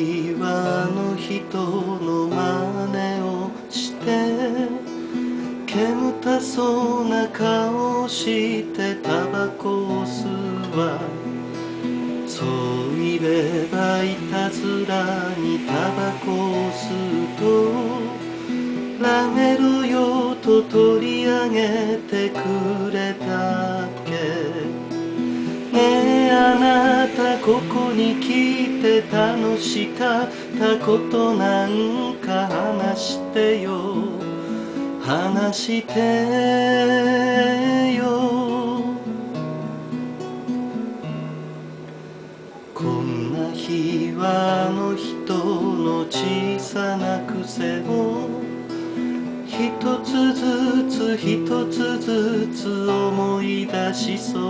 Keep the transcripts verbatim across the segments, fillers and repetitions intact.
日はあの人の真似をして煙たそうな顔をしてタバコを吸うわ。そういればいたずらにタバコを吸うとラメロよと取り上げてくれたっけ。ねえあなたここに来て楽しかったことなんか話してよ、話してよ。こんな日はあの人の小さな癖を一つずつ一つずつ思い出しそう。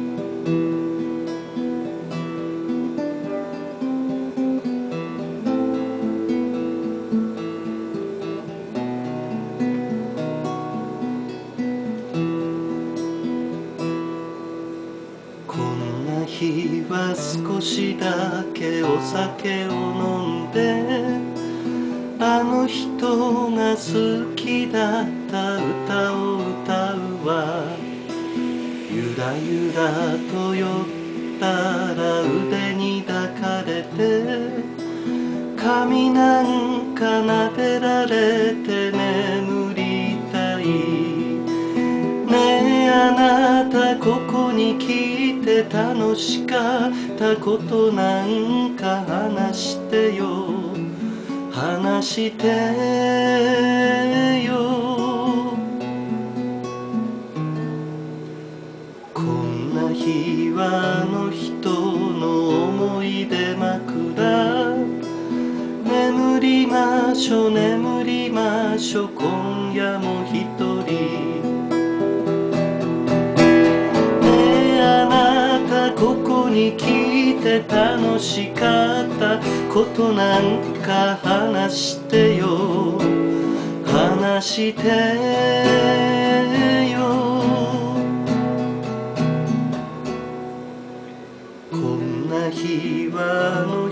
こんな日は少しだけお酒を飲んであの人が好きだった歌を歌うわ。ゆらゆらと酔ったら腕に抱かれて髪なんか撫でられて眠りたい。ねえあなたここに来て楽しかったことなんか話してよ、話してよ。こんな日はあの人の思い出枕。眠りましょ眠りましょ今夜も一人。ねえあなたここに来て楽しかったことなんか話してよ、話してよ。こんな日はあの